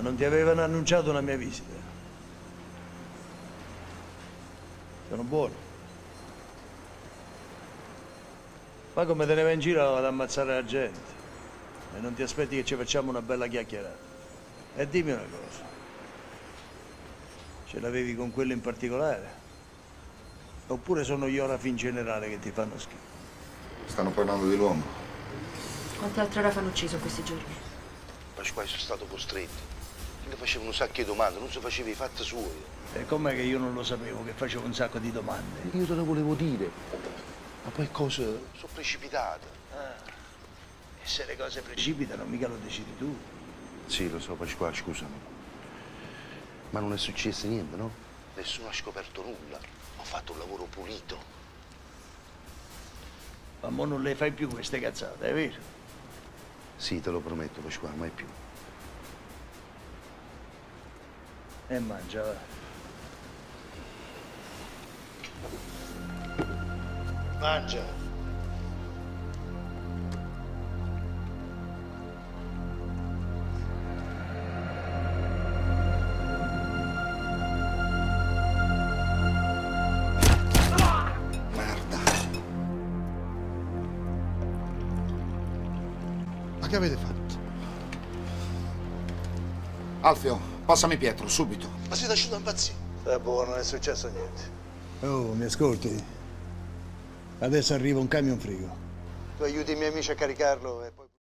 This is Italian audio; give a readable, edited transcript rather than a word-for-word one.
non ti avevano annunciato una mia visita. Sono buono. Ma come te ne vai in giro vado ad ammazzare la gente. E non ti aspetti che ci facciamo una bella chiacchierata. E dimmi una cosa. Ce l'avevi con quello in particolare? Oppure sono gli orafi in generale che ti fanno schifo? Stanno parlando di l'uomo. Quante altre orafi hanno ucciso in questi giorni? Pasquale, sono stato costretto. Mi facevano un sacco di domande, non si faceva i fatti suoi. E com'è che io non lo sapevo che facevo un sacco di domande? Io te lo volevo dire, ma poi cose sono precipitate. E se le cose precipitano, mica lo decidi tu. Sì, lo so, Pasquale, scusami. Ma non è successo niente, no? Nessuno ha scoperto nulla. Ho fatto un lavoro pulito. Ma mo non le fai più queste cazzate, è vero? Sì, te lo prometto, Pasquale, mai più. E mangia, va. Mangia. Merda. Ma che avete fatto? Alfio, passami Pietro, subito. Ma siete asciutto impazzito? Sta buono, non è successo niente. Oh, mi ascolti? Adesso arriva un camion frigo. Tu aiuti i miei amici a caricarlo e poi...